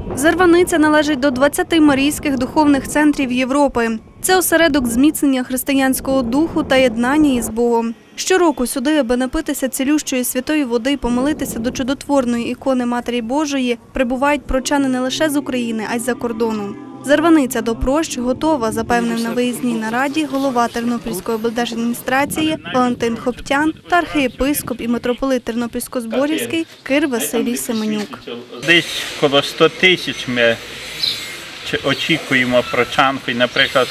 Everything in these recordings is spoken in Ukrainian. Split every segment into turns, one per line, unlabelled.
Зарваниця належить до 20 марійських духовних центрів Європи. Це осередок зміцнення християнського духу та єднання із Богом. Щороку сюди, аби напитися цілющої святої води і помолитися до чудотворної ікони Матері Божої, прибувають прочани не лише з України, а й з-за кордону. Зарваниця до прощ готова, запевнив на виїзній нараді голова Тернопільської облдержадміністрації Валентин Хоптян та архієпископ і митрополит Тернопільсько-Зборівський Кир Василій Семенюк.
Десь коло 100 тисяч ми очікуємо прочан. Наприклад,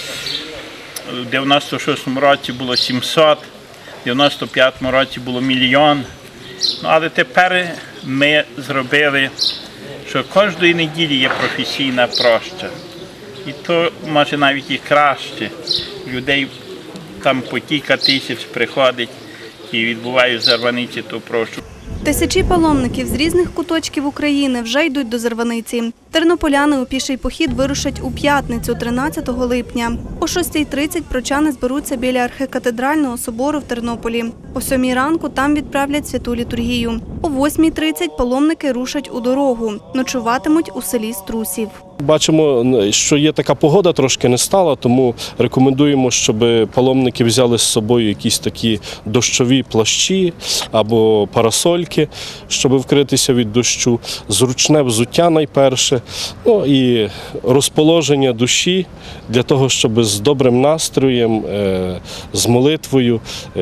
у 96-му році було 700, у 95-му році було 1 мільйон. Але тепер ми зробили, що кожної неділі є професійна проща. І то, може, навіть і краще. Людей там по кілька тисяч приходить і відбувають в Зарваниці ту прощу.
Тисячі паломників з різних куточків України вже йдуть до Зарваниці. Тернополяни у піший похід вирушать у п'ятницю, 13 липня. О 6:30 прочани зберуться біля архікатедрального собору в Тернополі. О 7 ранку там відправлять святу літургію. О 8:30 паломники рушать у дорогу. Ночуватимуть у селі Струсів.
Бачимо, що є така погода, трошки не стала, тому рекомендуємо, щоб паломники взяли з собою якісь такі дощові плащі або парасольки, щоб вкритися від дощу, зручне взуття найперше, ну і розположення душі для того, щоб з добрим настроєм, з молитвою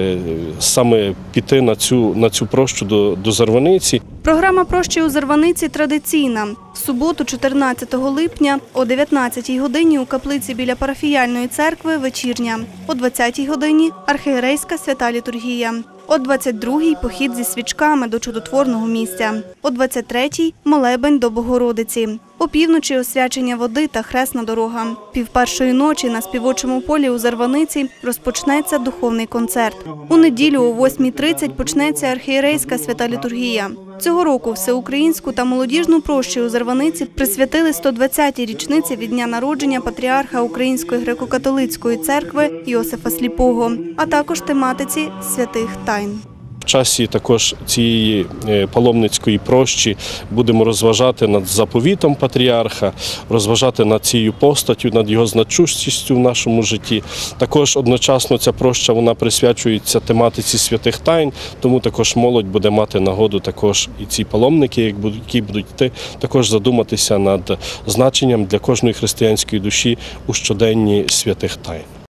саме піти на цю прощу до Зарваниці.
Програма прощі у Зарваниці традиційна. В суботу, 14 липня, о 19-й годині у каплиці біля парафіяльної церкви вечірня. О 20-й годині – архієрейська свята літургія. О 22-й – похід зі свічками до чудотворного місця. О 23-й – молебень до Богородиці. О півночі – освячення води та хресна дорога. Півпершої ночі на співочому полі у Зарваниці розпочнеться духовний концерт. У неділю о 8:30 почнеться архієрейська свята літургія. Цього року всеукраїнську та молодіжну прощу у Зарваниці присвятили 120-й річниці від дня народження патріарха Української греко-католицької церкви Йосифа Сліпого, а також тематиці святих тайн.
В часі також цієї паломницької прощі будемо розважати над заповітом патріарха, розважати над цією постаттю, над його значущістю в нашому житті. Також одночасно ця проща вона присвячується тематиці святих тайн, тому також молодь буде мати нагоду також і ці паломники, які будуть йти, також задуматися над значенням для кожної християнської душі у щоденні святих тайн.